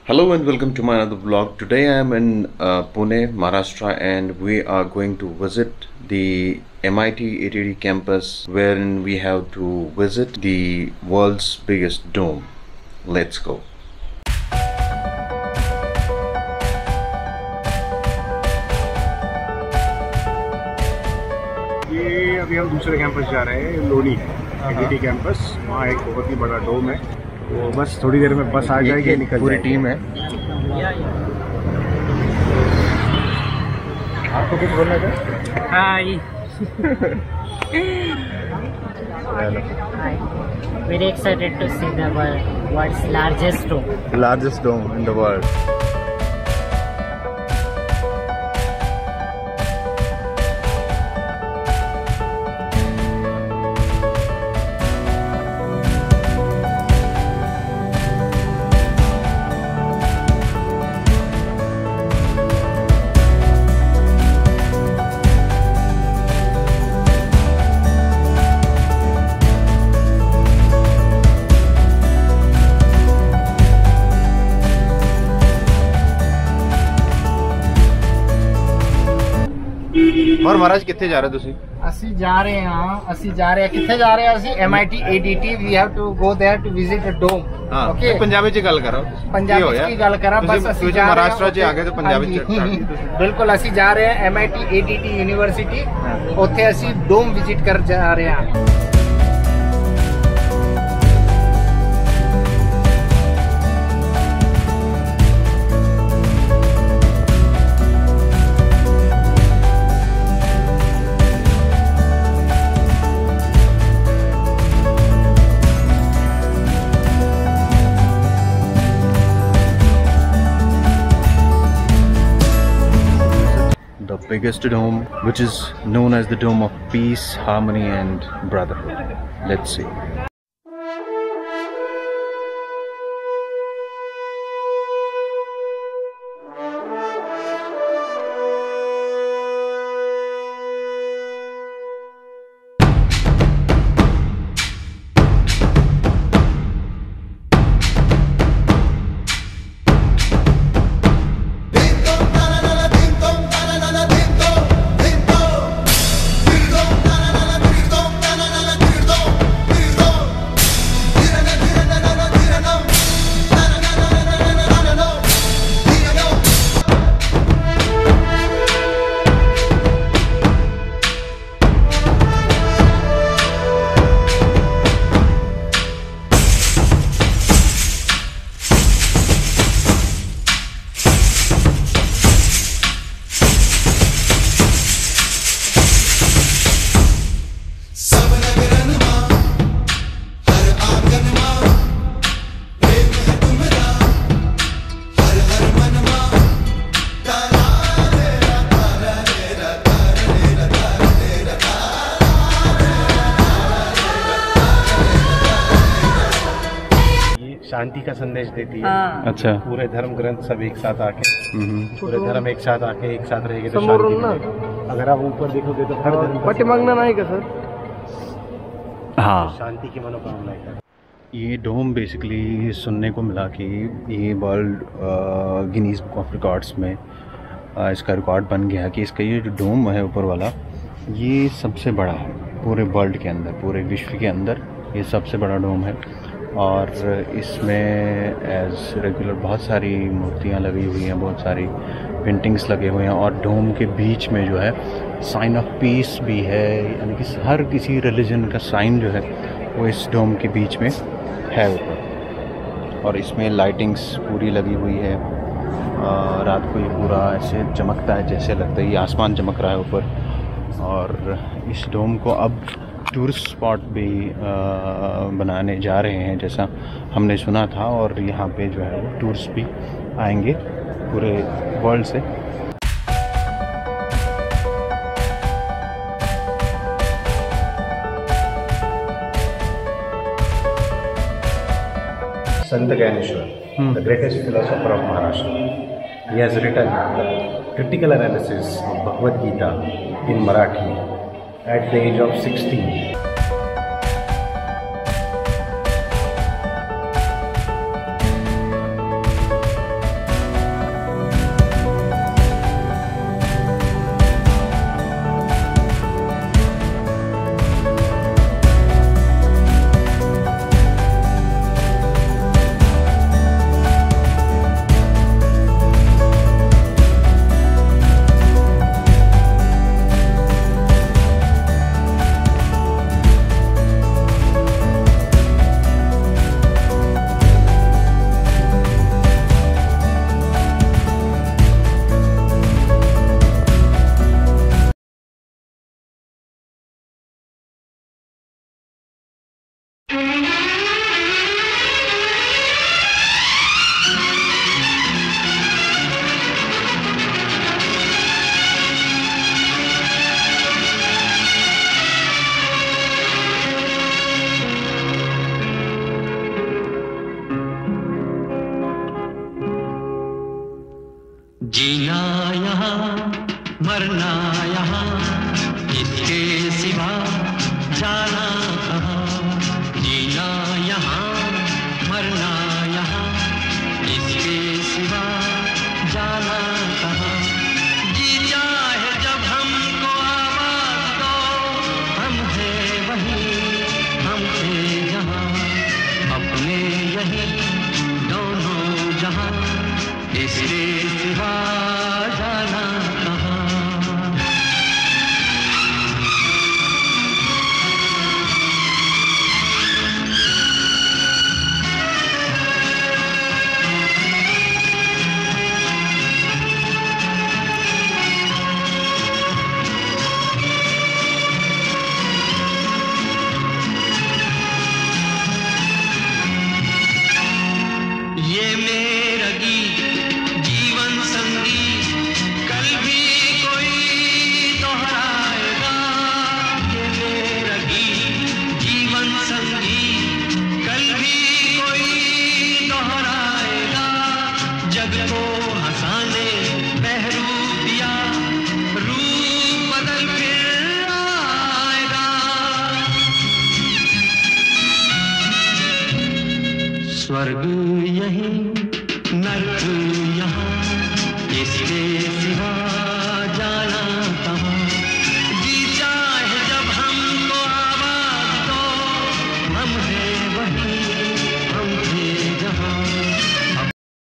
Hello and welcome to my another vlog. Today I am in Pune, Maharashtra, and we are going to visit the MIT ATD campus, wherein we have to visit the world's biggest dome. Let's go. ये अभी हम दूसरे campus जा रहे हैं, लोनी है ATD campus. वहाँ एक बहुत ही बड़ा डोम है, तो बस थोड़ी देर में बस आ जाएगी, निकल पूरी टीम है। आपको कुछ बोलना था? Hi. Very excited to see the world's largest dome. Largest dome in the world. और महाराज कितने जा रहे हो तुसी? ਅਸੀਂ ਜਾ ਰਹੇ ਹਾਂ ਕਿੱਥੇ ਜਾ ਰਹੇ ਹਾਂ ਅਸੀਂ MIT ADT we have to go there to visit the dome. हाँ, okay पंजाबी च गल करो। ਪੰਜਾਬੀ ਚ ਕੀ ਗੱਲ ਕਰਾਂ, ਬਸ ਅਸੀਂ ਜਾ महाराष्ट्र च आ गए तो पंजाबी च ਬਿਲਕੁਲ ਅਸੀਂ ਜਾ ਰਹੇ ਹਾਂ MIT ADT ਯੂਨੀਵਰਸਿਟੀ, ਉੱਥੇ ਅਸੀਂ ਡੋਮ ਵਿਜ਼ਿਟ ਕਰ ਜਾ ਰਹੇ ਹਾਂ। The biggest dome, which is known as the Dome of Peace, Harmony and Brotherhood. Let's see. शांति का संदेश देती है। अच्छा। पूरे धर्म ग्रंथ सब एक साथ आके, पूरे धर्म एक साथ आके एक साथ रहेंगे तो शांति मिलेगी। अगर आप ऊपर देखोगे तो हर धर्म पट्टी मांगना नहीं का सर। हाँ, शांति की मनोकामना है। ये डोम बेसिकली सुनने को मिला कि ये world Guinness book of records में इसका रिकॉर्ड बन गया कि इसका ये जो डोम है ऊपर वाला, ये सबसे बड़ा है पूरे वर्ल्ड के अंदर, पूरे विश्व के अंदर ये सबसे बड़ा डोम है। और इसमें एज रेगुलर बहुत सारी मूर्तियाँ लगी हुई हैं, बहुत सारी पेंटिंग्स लगे हुए हैं, और डोम के बीच में जो है साइन ऑफ पीस भी है, यानी कि हर किसी रिलीजन का साइन जो है वो इस डोम के बीच में है ऊपर। और इसमें लाइटिंग्स पूरी लगी हुई है, रात को ये पूरा ऐसे चमकता है, जैसे लगता है ये आसमान चमक रहा है ऊपर। और इस डोम को अब टूरिस्ट स्पॉट भी बनाने जा रहे हैं, जैसा हमने सुना था। और यहाँ पे जो है वो टूरिस्ट भी आएंगे पूरे वर्ल्ड से। संत Dnyaneshwar, the greatest philosopher of Maharashtra, he has written the critical analysis of Bhagavad Gita in Marathi at the age of 16. जीना यहाँ मरना यहाँ, इसके सिवा जाना कहाँ। जीना यहाँ मरना यहाँ, इसके सिवा जाना कहाँ। जी चाहे जब हमको आवाज दो, हम हैं वहीं, हम थे जहाँ, अपने यही दोनों जहाँ, इसके सिवा जाना कहाँ। ये मेरा गीत जीवन संगीत, कल भी कोई दोहराएगा। ये मेरा गीत जीवन संगीत, कल भी कोई दोहराएगा। जग को हंसाने बहरूप दिया, रूप बदल फिर आएगा। स्वर्ग यहीं नर्क यहाँ, इसके